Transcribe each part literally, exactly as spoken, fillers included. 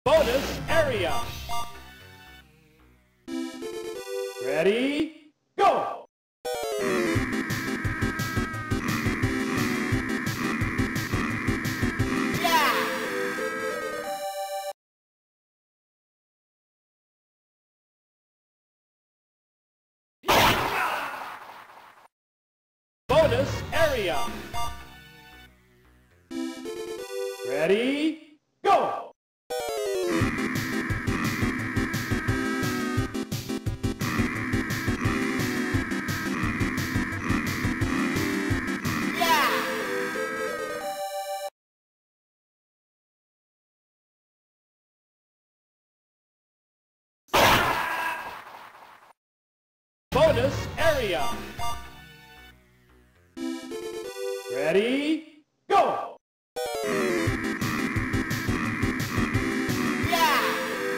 Bonus area. Ready, go! Yeah! Bonus area. Ready, go! Yeah! Bonus area. Ready, go! Yeah!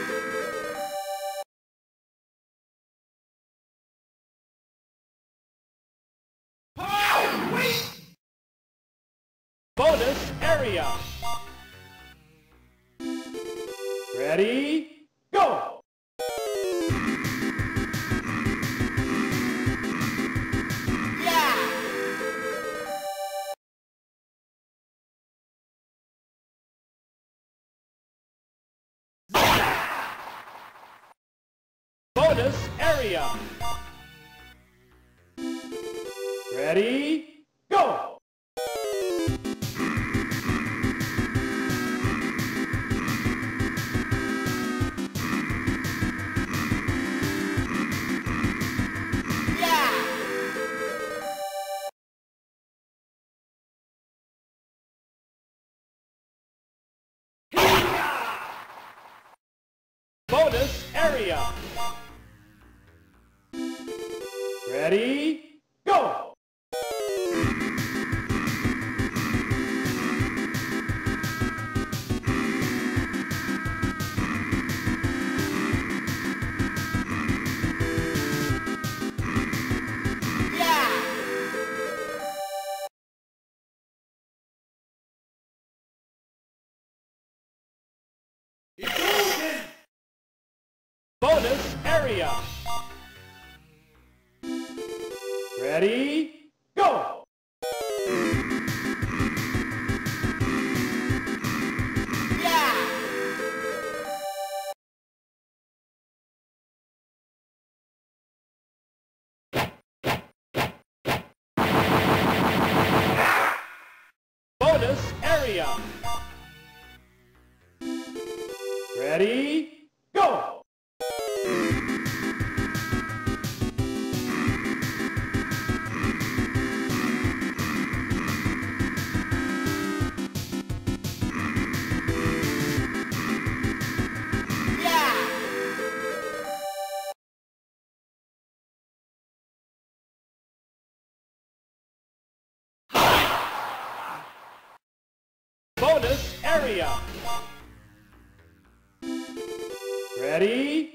Bonus area. Ready, go! Yeah! Bonus area. Ready, go! Yeah! Bonus area. Ready, go! Yeah! Bonus area. Ready, go! Yeah! Bonus area. Ready, go! Yeah! Bonus area. Ready,